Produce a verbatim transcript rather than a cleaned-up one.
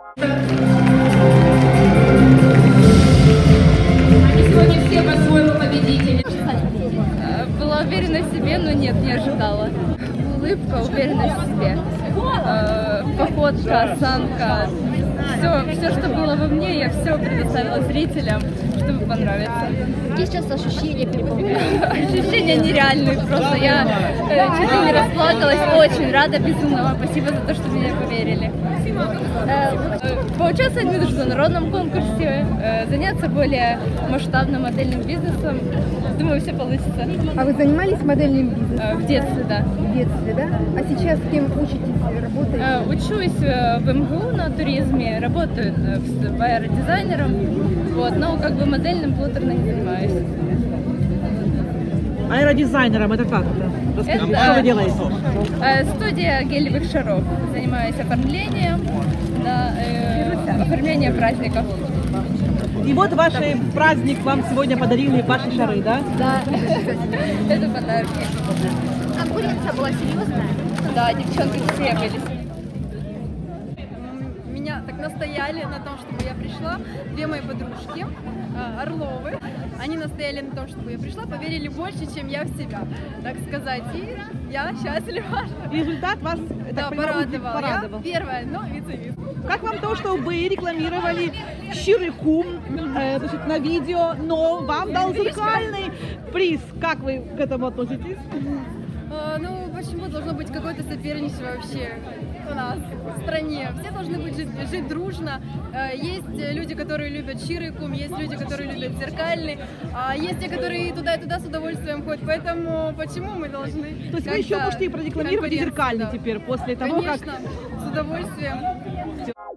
Сегодня все по-своему победители. Была уверена в себе, но нет, не ожидала. Улыбка, уверенность в себе, походка, осанка. Все, все, что было во мне, я все предоставила зрителям, чтобы понравиться. Какие сейчас ощущения переполняют? Ощущения нереальные просто. Я э, чуть ли не расплакалась, очень рада, безумно вам спасибо за то, что меня поверили. Э, поучаствовать в международном конкурсе, э, заняться более масштабным модельным бизнесом. Думаю, все получится. А вы занимались модельным бизнесом? Э, в детстве, да. В детстве, да? А сейчас кем учитесь, работаете? Э, учусь в эм гэ у на туризме, работаю в аэродизайнером, вот, но как бы модельным плотно не занимаюсь. Аэродизайнером это как это? Расскажите, Это, что вы делаете? Э, студия гелевых шаров. Занимаюсь оформлением, да, э, оформлением праздников. И вот ваш праздник вам сегодня подарили ваши шары, да? Да, это подарки. Конкуренция была серьезная? Да, девчонки все были. Меня так настояли на том, чтобы я пришла. Две мои подружки, Орловы, они настояли на том, чтобы я пришла, поверили больше, чем я в себя, так сказать. И я счастлива. Результат вас, я Да, так понимаю, порадовал. порадовал. Я первая, но вице-вице. Как вам то, что вы рекламировали щирый кум э, значит, на видео, но вам дал зеркальный приз? Как вы к этому относитесь? А, ну, почему должно быть какое-то соперничество вообще у нас в стране? Все должны быть жить, жить дружно. А, есть люди, которые любят щирый кум, есть люди, которые любят зеркальный, а есть те, которые и туда, и туда с удовольствием ходят. Поэтому почему мы должны... То есть вы еще можете и продекламировать зеркальный да. теперь, после того, Конечно, как... с удовольствием.